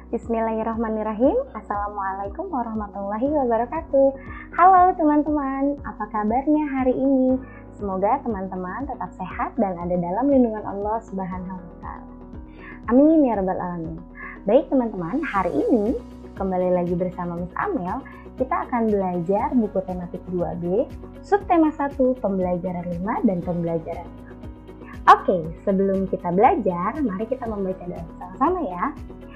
Bismillahirrahmanirrahim. Assalamualaikum warahmatullahi wabarakatuh. Halo teman-teman, apa kabarnya hari ini? Semoga teman-teman tetap sehat dan ada dalam lindungan Allah Subhanahu wa Ta'ala. Amin ya rabbal alamin. Baik teman-teman, hari ini kembali lagi bersama Miss Amel. Kita akan belajar buku tematik 2B, subtema 1, pembelajaran 5 dan pembelajaran 6. Oke, sebelum kita belajar, mari kita membaca doa sama-sama ya.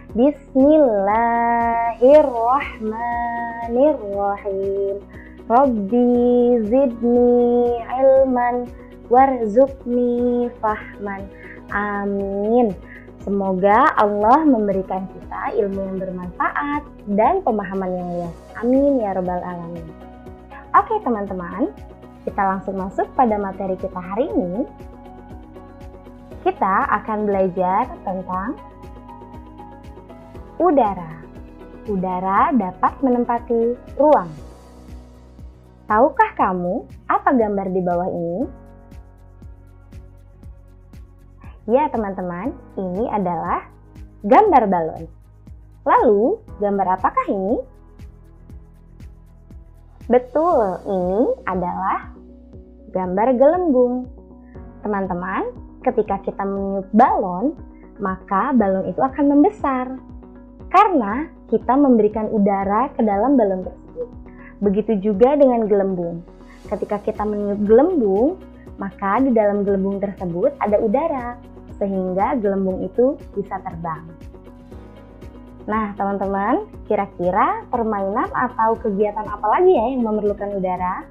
Bismillahirrahmanirrahim. Rabbi zidni ilman warzuqni fahman. Amin. Semoga Allah memberikan kita ilmu yang bermanfaat dan pemahaman yang luas. Amin ya rabbal alamin. Oke teman-teman, kita langsung masuk pada materi kita hari ini. Kita akan belajar tentang udara. Udara dapat menempati ruang. Tahukah kamu apa gambar di bawah ini? Ya teman-teman, ini adalah gambar balon. Lalu, gambar apakah ini? Betul, ini adalah gambar gelembung. Teman-teman, ketika kita meniup balon, maka balon itu akan membesar. Karena kita memberikan udara ke dalam balon tersebut. Begitu juga dengan gelembung. Ketika kita meniup gelembung, maka di dalam gelembung tersebut ada udara, sehingga gelembung itu bisa terbang. Nah teman-teman, kira-kira permainan atau kegiatan apa lagi ya yang memerlukan udara?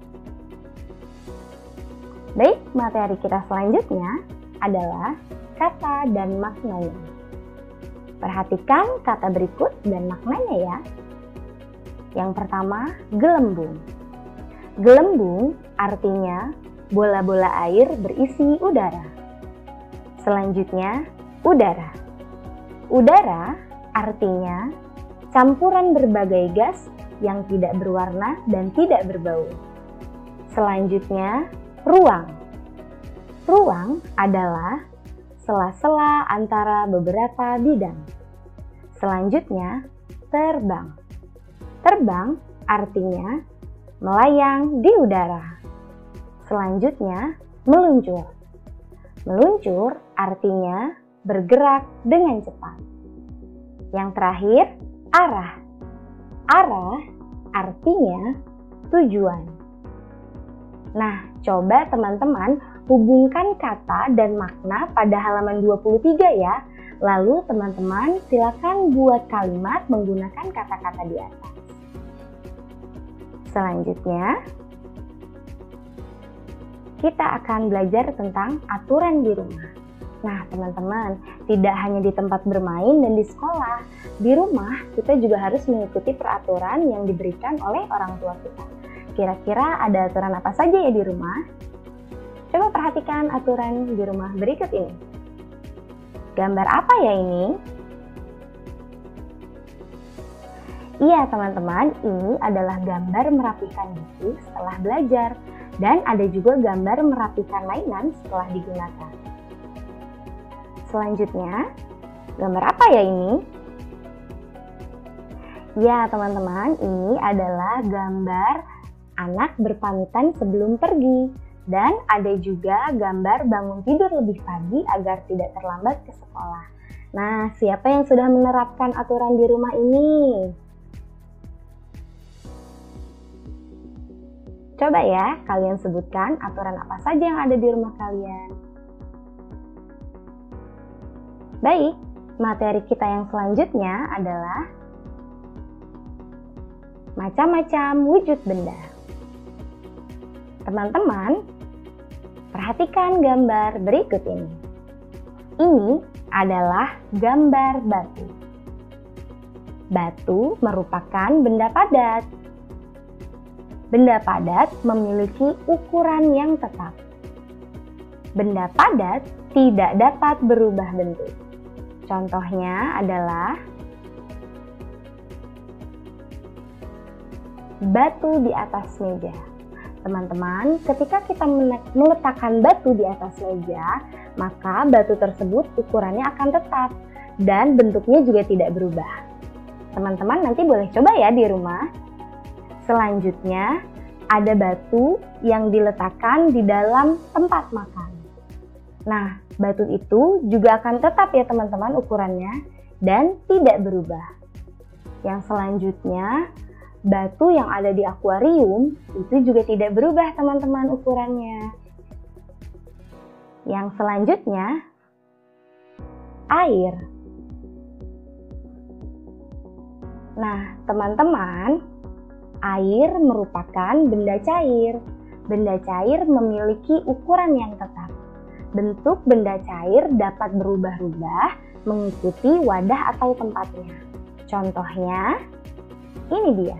Baik, materi kita selanjutnya adalah kata dan maknanya. Perhatikan kata berikut dan maknanya ya. Yang pertama, gelembung. Gelembung artinya bola-bola air berisi udara. Selanjutnya, udara. Udara artinya campuran berbagai gas yang tidak berwarna dan tidak berbau. Selanjutnya, ruang. Ruang adalah sela-sela antara beberapa bidang. Selanjutnya, terbang. Terbang artinya melayang di udara. Selanjutnya, meluncur. Meluncur artinya bergerak dengan cepat. Yang terakhir, arah. Arah artinya tujuan. Nah, coba teman-teman hubungkan kata dan makna pada halaman 23 ya. Lalu teman-teman silakan buat kalimat menggunakan kata-kata di atas. Selanjutnya, kita akan belajar tentang aturan di rumah. Nah teman-teman, tidak hanya di tempat bermain dan di sekolah. Di rumah kita juga harus mengikuti peraturan yang diberikan oleh orang tua kita. Kira-kira ada aturan apa saja ya di rumah? Coba perhatikan aturan di rumah berikut ini. Gambar apa ya ini? Iya teman-teman, ini adalah gambar merapikan buku setelah belajar. Dan ada juga gambar merapikan mainan setelah digunakan. Selanjutnya, gambar apa ya ini? Ya teman-teman, ini adalah gambar anak berpamitan sebelum pergi. Dan ada juga gambar bangun tidur lebih pagi agar tidak terlambat ke sekolah. Nah, siapa yang sudah menerapkan aturan di rumah ini? Coba ya, kalian sebutkan aturan apa saja yang ada di rumah kalian. Baik, materi kita yang selanjutnya adalah macam-macam wujud benda. Teman-teman, perhatikan gambar berikut ini. Ini adalah gambar batu. Batu merupakan benda padat. Benda padat memiliki ukuran yang tetap. Benda padat tidak dapat berubah bentuk. Contohnya adalah batu di atas meja. Teman-teman, ketika kita meletakkan batu di atas meja, maka batu tersebut ukurannya akan tetap dan bentuknya juga tidak berubah. Teman-teman nanti boleh coba ya di rumah. Selanjutnya, ada batu yang diletakkan di dalam tempat makan. Nah, batu itu juga akan tetap ya teman-teman ukurannya dan tidak berubah. Yang selanjutnya, batu yang ada di akuarium itu juga tidak berubah teman-teman ukurannya. Yang selanjutnya, air. Nah, teman-teman, air merupakan benda cair. Benda cair memiliki ukuran yang tetap. Bentuk benda cair dapat berubah-ubah mengikuti wadah atau tempatnya. Contohnya, ini dia.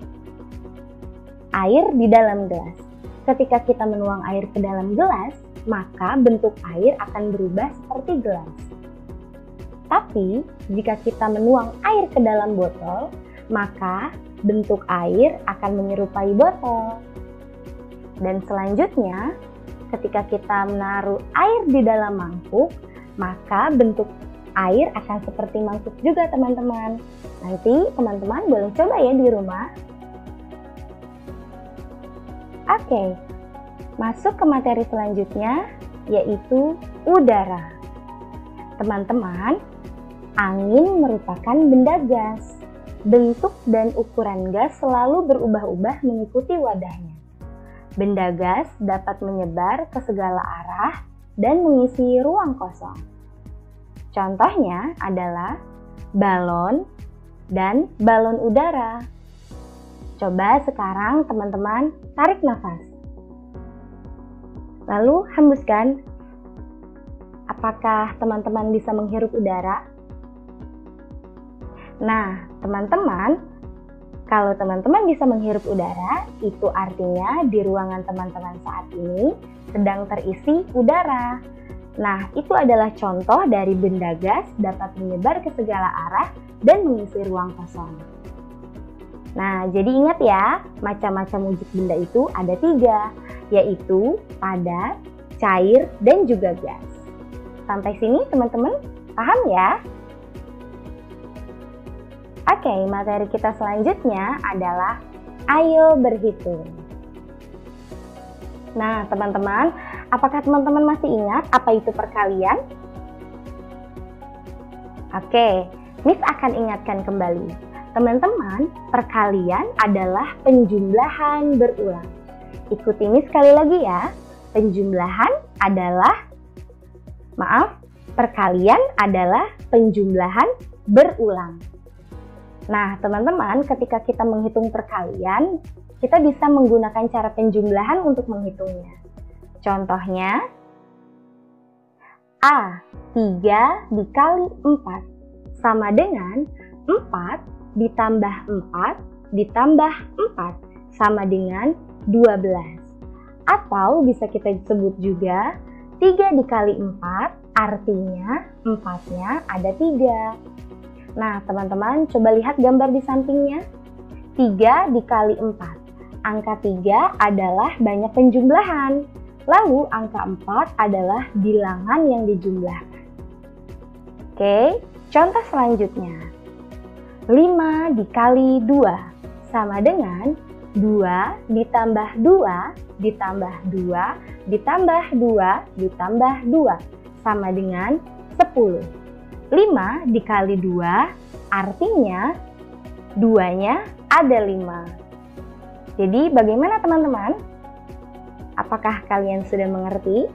Air di dalam gelas. Ketika kita menuang air ke dalam gelas, maka bentuk air akan berubah seperti gelas. Tapi, jika kita menuang air ke dalam botol, maka bentuk air akan menyerupai botol. Dan selanjutnya, ketika kita menaruh air di dalam mangkuk, maka bentuk air akan seperti mangkuk juga teman-teman. Nanti teman-teman boleh coba ya di rumah. Oke, masuk ke materi selanjutnya, yaitu udara. Teman-teman, angin merupakan benda gas. Bentuk dan ukuran gas selalu berubah-ubah mengikuti wadahnya. Benda gas dapat menyebar ke segala arah dan mengisi ruang kosong. Contohnya adalah balon dan balon udara. Coba sekarang teman-teman tarik nafas. Lalu hembuskan. Apakah teman-teman bisa menghirup udara? Nah, teman-teman, kalau teman-teman bisa menghirup udara, itu artinya di ruangan teman-teman saat ini sedang terisi udara. Nah, itu adalah contoh dari benda gas dapat menyebar ke segala arah dan mengisi ruang kosong. Nah, jadi ingat ya, macam-macam wujud benda itu ada 3, yaitu padat, cair, dan juga gas. Sampai sini teman-teman paham ya? Oke, materi kita selanjutnya adalah ayo berhitung. Nah, teman-teman, apakah teman-teman masih ingat apa itu perkalian? Oke, Miss akan ingatkan kembali. Teman-teman, perkalian adalah penjumlahan berulang. Ikuti Miss sekali lagi ya. Perkalian adalah penjumlahan berulang. Nah, teman-teman, ketika kita menghitung perkalian, kita bisa menggunakan cara penjumlahan untuk menghitungnya. Contohnya, A, 3 dikali 4 sama dengan 4 ditambah 4 ditambah 4 sama dengan 12. Atau bisa kita sebut juga 3 dikali 4 artinya 4-nya ada 3. Nah, teman-teman coba lihat gambar di sampingnya. 3 dikali 4. Angka 3 adalah banyak penjumlahan. Lalu angka 4 adalah bilangan yang dijumlahkan. Oke, contoh selanjutnya. 5 dikali 2 sama dengan 2 ditambah 2 ditambah 2 ditambah 2 ditambah 2 sama dengan 10. 5 dikali 2 artinya 2-nya ada 5. Jadi bagaimana teman-teman? Apakah kalian sudah mengerti?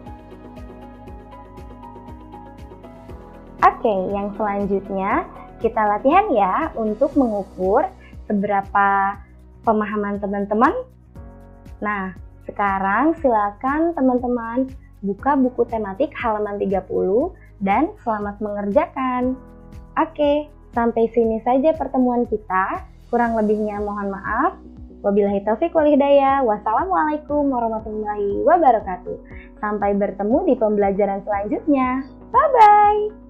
Oke, yang selanjutnya kita latihan ya untuk mengukur seberapa pemahaman teman-teman. Nah, sekarang silakan teman-teman buka buku tematik halaman 30 dan selamat mengerjakan. Oke, sampai sini saja pertemuan kita. Kurang lebihnya mohon maaf. Wabillahi taufiq wal hidayah. Wassalamualaikum warahmatullahi wabarakatuh. Sampai bertemu di pembelajaran selanjutnya. Bye-bye.